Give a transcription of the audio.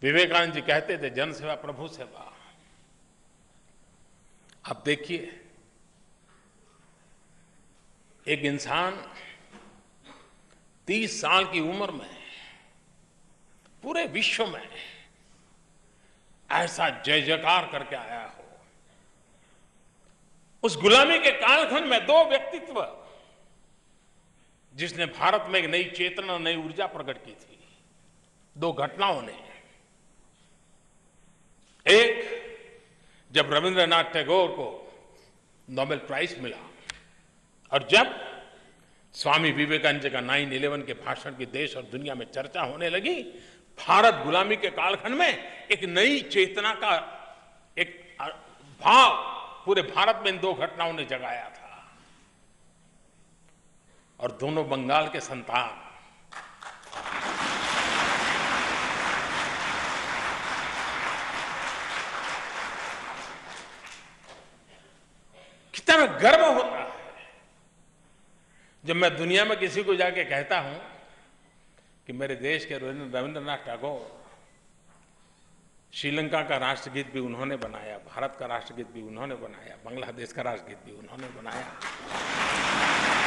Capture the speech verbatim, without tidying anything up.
विवेकानंद जी कहते थे जन सेवा प्रभु सेवा। अब देखिए, एक इंसान तीस साल की उम्र में पूरे विश्व में ऐसा जय जयकार करके आया हो। उस गुलामी के कालखंड में दो व्यक्तित्व जिसने भारत में एक नई चेतना, नई ऊर्जा प्रकट की थी, दो घटनाओं ने। एक, जब रविंद्रनाथ टैगोर को नोबेल प्राइज मिला और जब स्वामी विवेकानंद जी का नाइन इलेवन के भाषण की देश और दुनिया में चर्चा होने लगी, भारत गुलामी के कालखंड में एक नई चेतना का एक भाव पूरे भारत में इन दो घटनाओं ने जगाया था। और दोनों बंगाल के संतान, कितना गर्व होता है जब मैं दुनिया में किसी को जाके कहता हूं कि मेरे देश के रविंद्रनाथ टैगोर, श्रीलंका का राष्ट्रगीत भी उन्होंने बनाया, भारत का राष्ट्रगीत भी उन्होंने बनाया, बांग्लादेश का राष्ट्रगीत भी उन्होंने बनाया।